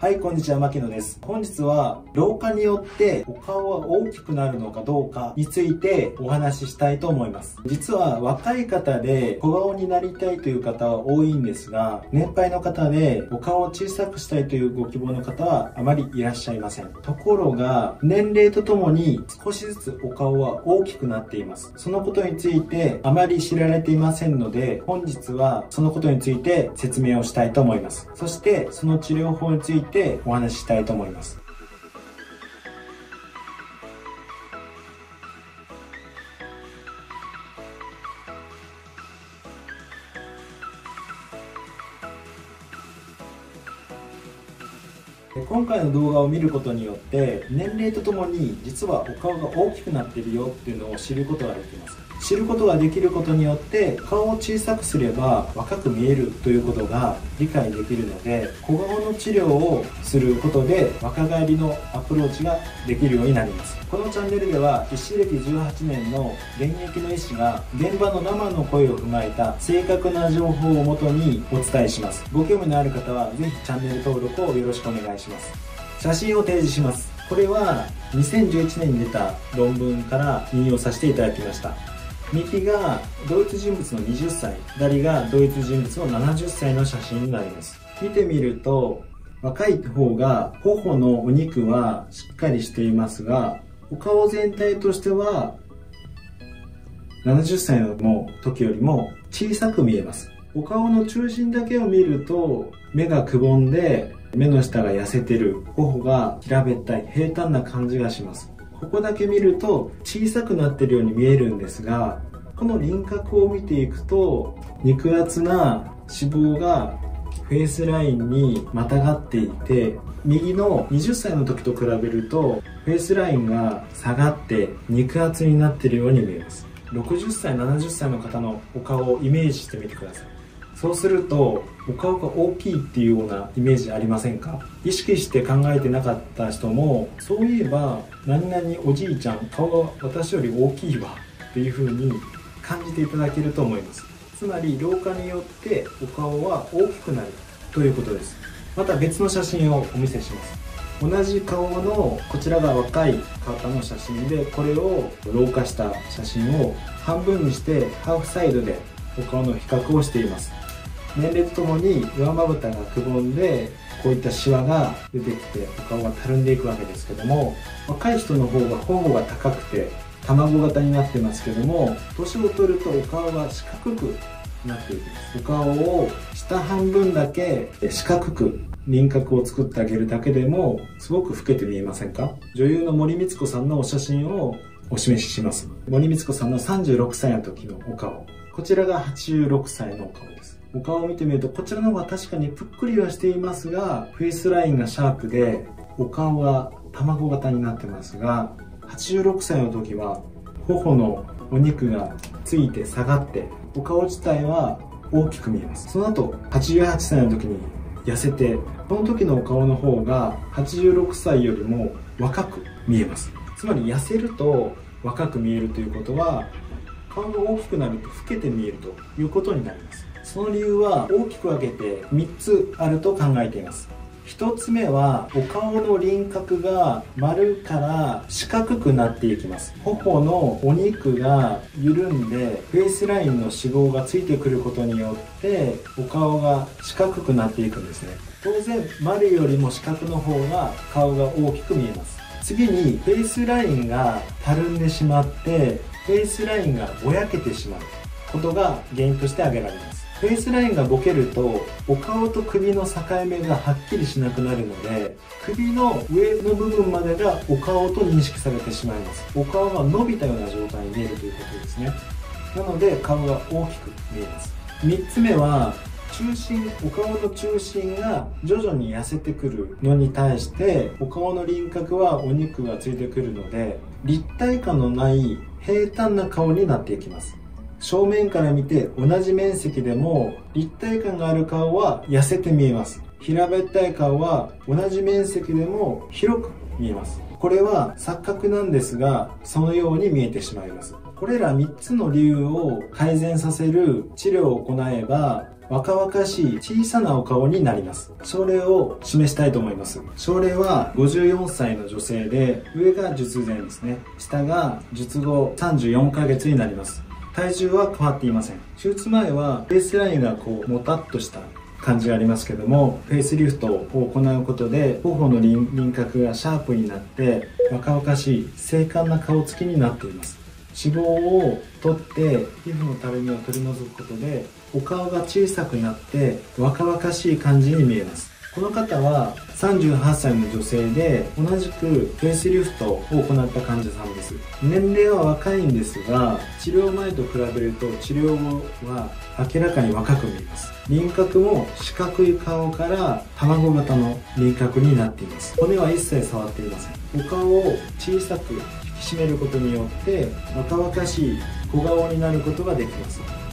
はい、こんにちは、牧野です。本日は、老化によってお顔は大きくなるのかどうかについてお話ししたいと思います。実は若い方で小顔になりたいという方は多いんですが、年配の方でお顔を小さくしたいというご希望の方はあまりいらっしゃいません。ところが、年齢とともに少しずつお顔は大きくなっています。そのことについてあまり知られていませんので、本日はそのことについて説明をしたいと思います。そして、その治療法についてお話ししたいと思います。今回の動画を見ることによって年齢とともに実はお顔が大きくなっているよっていうのを知ることができます。知ることができることによって顔を小さくすれば若く見えるということが理解できるので、小顔の治療をすることで若返りのアプローチができるようになります。このチャンネルでは医師歴18年の現役の医師が現場の生の声を踏まえた正確な情報をもとにお伝えします。ご興味のある方はぜひチャンネル登録をよろしくお願いします。写真を提示します。これは2011年に出た論文から引用させていただきました。右が同一人物の20歳、左が同一人物の70歳の写真になります。見てみると、若い方が頬のお肉はしっかりしていますが、お顔全体としては70歳の時よりも小さく見えます。お顔の中心だけを見ると、目がくぼんで目の下が痩せてる、頬が平べったい、平坦な感じがします。ここだけ見ると小さくなっているように見えるんですが、この輪郭を見ていくと肉厚な脂肪がフェイスラインにまたがっていて、右の20歳の時と比べるとフェイスラインが下がって肉厚になっているように見えます。60歳、70歳の方のお顔をイメージしてみてください。そうするとお顔が大きいっていうようなイメージありませんか？意識して考えてなかった人も、そういえば何々おじいちゃん顔が私より大きいわっていう風に感じていただけると思います。つまり老化によってお顔は大きくなるということです。また別の写真をお見せします。同じ顔のこちらが若い方の写真で、これを老化した写真を半分にしてハーフサイドでお顔の比較をしています。年齢とともに上まぶたがくぼんでこういったシワが出てきてお顔がたるんでいくわけですけども、若い人の方が頬が高くて卵型になってますけども、年を取るとお顔が四角くなっていきます。お顔を下半分だけ四角く輪郭を作ってあげるだけでもすごく老けて見えませんか？女優の森光子さんのお写真をお示しします。森光子さんの36歳の時のお顔、こちらが86歳のお顔です。お顔を見てみると、こちらの方が確かにぷっくりはしていますが、フェイスラインがシャープでお顔が卵型になってますが、86歳の時は頬のお肉がついて下がってお顔自体は大きく見えます。その後88歳の時に痩せて、この時のお顔の方が86歳よりも若く見えます。つまり痩せると若く見えるということは、顔が大きくなると老けて見えるということになります。その理由は大きく分けて3つあると考えています。1つ目は、お顔の輪郭が丸から四角くなっていきます。頬のお肉が緩んでフェイスラインの脂肪がついてくることによってお顔が四角くなっていくんですね。当然丸よりも四角の方が顔が大きく見えます。次にフェイスラインがたるんでしまってフェイスラインがぼやけてしまうことが原因として挙げられます。フェイスラインがボケるとお顔と首の境目がはっきりしなくなるので、首の上の部分までがお顔と認識されてしまいます。お顔が伸びたような状態に見えるということですね。なので顔が大きく見えます。3つ目は、お顔の中心が徐々に痩せてくるのに対してお顔の輪郭はお肉がついてくるので、立体感のない平坦な顔になっていきます。正面から見て同じ面積でも立体感がある顔は痩せて見えます。平べったい顔は同じ面積でも広く見えます。これは錯覚なんですが、そのように見えてしまいます。これら3つの理由を改善させる治療を行えば、 若々しい小さなお顔になります。症例を示したいと思います。症例は54歳の女性で、上が術前ですね。下が術後34ヶ月になります。体重は変わっていません。手術前はフェイスラインがもたっとした感じがありますけども、フェイスリフトを行うことで頬の輪郭がシャープになって若々しい精悍な顔つきになっています。脂肪を取って皮膚のたるみを取り除くことでお顔が小さくなって若々しい感じに見えます。この方は38歳の女性で同じくフェイスリフトを行った患者さんです。年齢は若いんですが、治療前と比べると治療後は明らかに若く見えます。輪郭も四角い顔から卵型の輪郭になっています。骨は一切触っていません。お顔を小さく引き締めることによって若々しい小顔になることができます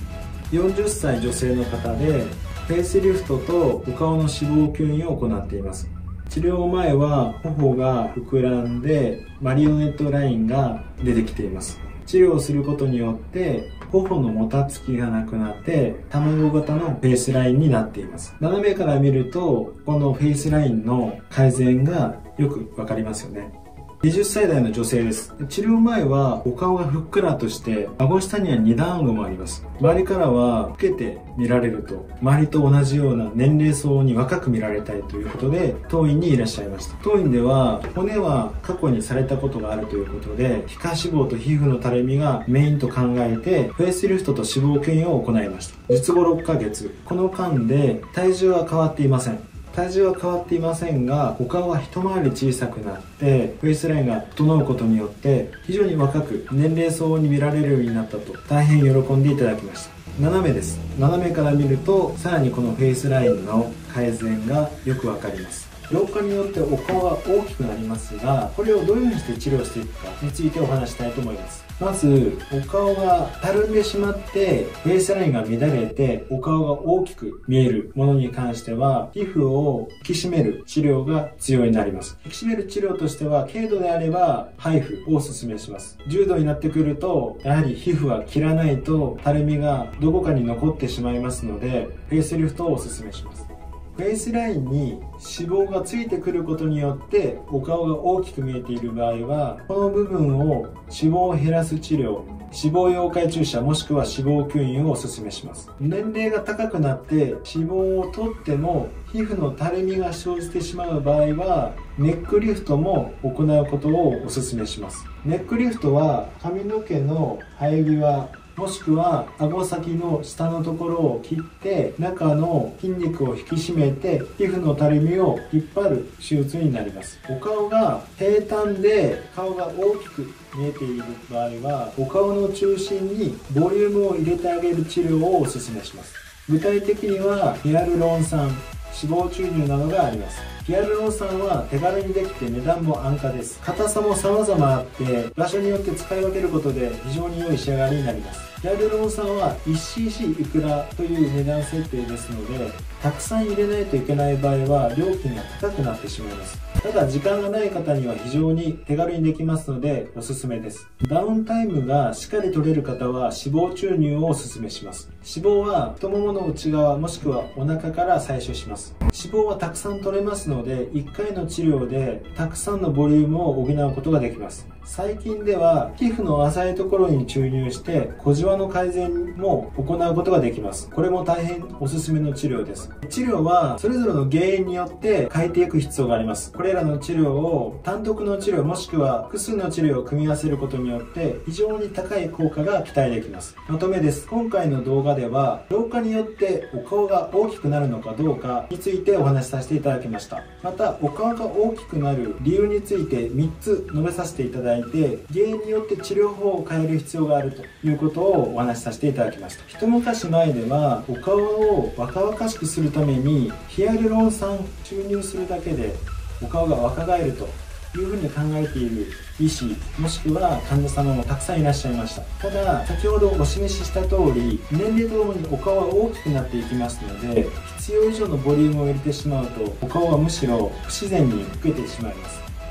。40歳女性の方でフェイスリフトとお顔の脂肪吸引を行っています。治療前は頬が膨らんでマリオネットラインが出てきています。治療をすることによって頬のもたつきがなくなって卵型のフェイスラインになっています。斜めから見るとこのフェイスラインの改善がよくわかりますよね。20歳代の女性です。治療前はお顔がふっくらとして顎下には2段顎もあります。周りからは老けて見られると、周りと同じような年齢層に若く見られたいということで当院にいらっしゃいました。当院では骨は過去にされたことがあるということで、皮下脂肪と皮膚のたるみがメインと考えてフェイスリフトと脂肪吸引を行いました。術後6ヶ月、この間で体重は変わっていません。体重は変わっていませんが、お顔は一回り小さくなってフェイスラインが整うことによって非常に若く年齢層に見られるようになったと大変喜んでいただきました。斜めです。斜めから見るとさらにこのフェイスラインの改善がよくわかります。老化によってお顔が大きくなりますが、これをどういうふうにして治療していくかについてお話したいと思います。まずお顔がたるんでしまってフェイスラインが乱れてお顔が大きく見えるものに関しては、皮膚を引き締める治療が必要になります。引き締める治療としては軽度であればハイフをお勧めします。重度になってくるとやはり皮膚は切らないとたるみがどこかに残ってしまいますので、フェイスリフトをお勧めします。フェイスラインに脂肪がついてくることによってお顔が大きく見えている場合は、この部分を脂肪を減らす治療、脂肪溶解注射もしくは脂肪吸引をお勧めします。年齢が高くなって脂肪を取っても皮膚のたるみが生じてしまう場合はネックリフトも行うことをお勧めします。ネックリフトは髪の毛の生え際もしくは顎先の下のところを切って中の筋肉を引き締めて皮膚のたるみを引っ張る手術になります。お顔が平坦で顔が大きく見えている場合はお顔の中心にボリュームを入れてあげる治療をお勧めします。具体的にはヒアルロン酸、脂肪注入などがあります。ヒアルロン酸は手軽にできて値段も安価です。硬さも様々あって場所によって使い分けることで非常に良い仕上がりになります。ヒアルロン酸は 1cc いくらという値段設定ですので、たくさん入れないといけない場合は料金が高くなってしまいます。ただ時間がない方には非常に手軽にできますのでおすすめです。ダウンタイムがしっかり取れる方は脂肪注入をおすすめします。脂肪は太ももの内側もしくはお腹から採取します。脂肪はたくさん取れますので1回の治療でたくさんのボリュームを補うことができます。最近では皮膚の浅いところに注入して小じわの改善も行うことができます。これも大変おすすめの治療です。治療はそれぞれの原因によって変えていく必要があります。これらの治療を単独の治療もしくは複数の治療を組み合わせることによって非常に高い効果が期待できます。まとめです。今回の動画では老化によってお顔が大きくなるのかどうかについてお話しさせていただきました。またお顔が大きくなる理由について3つ述べさせていただいて、原因によって治療法を変える必要があるということをお話しさせていただきました。一昔前ではお顔を若々しくするためにヒアルロン酸注入するだけでお顔が若返るというふうに考えている医師もしくは患者様もたくさんいらっしゃいました。ただ先ほどお示しした通り年齢とともにお顔は大きくなっていきますので、必要以上のボリュームを入れてしまうとお顔はむしろ不自然に老けてしまいます。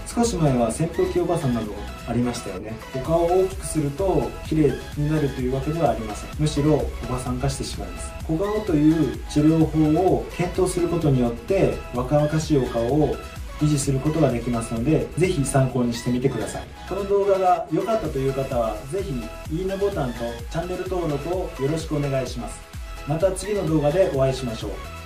少し前は扇風機おばさんなどもありましたよね。お顔を大きくすると綺麗になるというわけではありません。むしろおばさん化してしまいます。小顔という治療法を検討することによって若々しいお顔を維持することができますので、ぜひ参考にしてみてください。この動画が良かったという方はぜひいいねボタンとチャンネル登録をよろしくお願いします。また次の動画でお会いしましょう。